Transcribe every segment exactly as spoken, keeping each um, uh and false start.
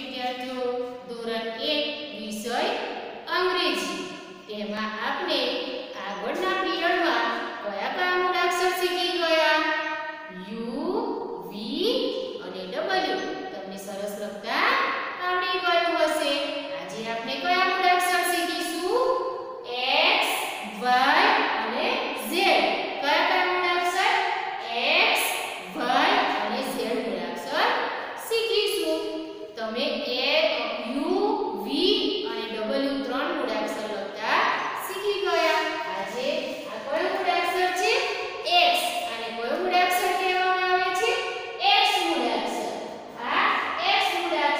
વિદ્યાર્થીઓ, ધોરણ એક વિષય અંગ્રેજી. તેમાં આપણે આગળના પીરિયડમાં કયા કયા મૂળાક્ષર શીખી ગયા? યુ, વી અને ડબલ્યુ. તમને સરસ લખતા આવડી ગયું હશે. આજે આપણે કયા મૂળાક્ષર શીખીશું? એક્સ, વાય અને ઝેડ. કયા કયા મૂળાક્ષર? એક્સ, વાય અને ઝેડ મૂળાક્ષર શીખીશું. તમે એ યુ, વી અને ડબલ્યુ ત્રણ મૂળાક્ષર લખતા શીખી ગયા. આજે આ કયો મૂળાક્ષર છે? એક્સ. અને કયો મૂળાક્ષર કહેવામાં આવે છે? એક્સ મૂળાક્ષર. આ એક્સ મૂળાક્ષર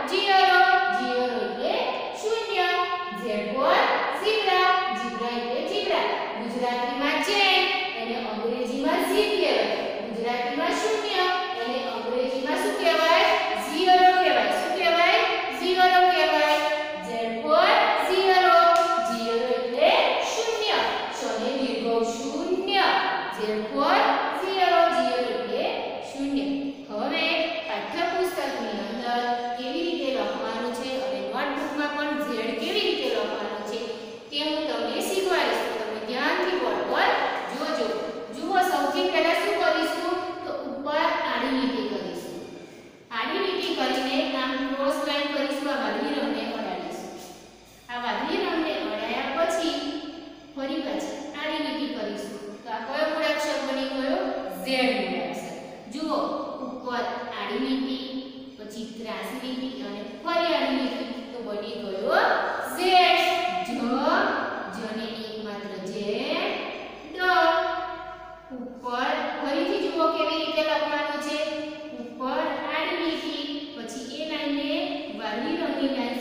ઝીરો ઝીરો એટલે શૂન્ય ઝેડ ફોર ઝીબ્રા ઝીબ્રા એટલે ઝીબ્રા ગુજરાતીમાં છે એને અંગ્રેજીમાં ઝીબ કહેવાય ગુજરાતીમાં શૂન્ય એને અંગ્રેજીમાં શું કહેવાય ઝીરો કહેવાય શું કહેવાય ઝીરો કહેવાય ઝેડ ફોર ઝીરો ઝીરો એટલે શૂન્ય શને દીર્ઘ શૂન્ય ઝેડ ફોર ઝીરો ઝીરો એટલે શૂન્ય હવે પાઠ્યપુસ્તકની અંદર કેવી રીતે લખવાનું છે અને નોટબુકમાં પણ ઝેડ કેવી રીતે લખવાનું છે તે હું તમને શીખવાડીશ તો તમે ધ્યાનથી બરાબર જોજો જુઓ સૌથી પહેલા શું કરીશું તો ઉપર આડી લીટી કરીશું આડી લીટી કરીને આમ ક્રોસ લાઈન કરીશું આ વાદળી રંગને અડાડીશું આ વાદળી રંગને અડાયા પછી ફરી પાછી આડી લીટી કરીશું તો આ કયો મૂળાક્ષર બની ગયો ઝેડ મૂળાક્ષર જુઓ ઉપર આડી લીટી પછી ત્રાસી લીટી અને ફરી આડી લીટી તો બની ગયો ઝેડ જ જને એકમાત્ર ઝેડ ડ ઉપર ફરીથી જુઓ કેવી રીતે લખવાનું છે ઉપર આડી લીટી પછી એ લાઈનને વાદળી રંગની લાઈન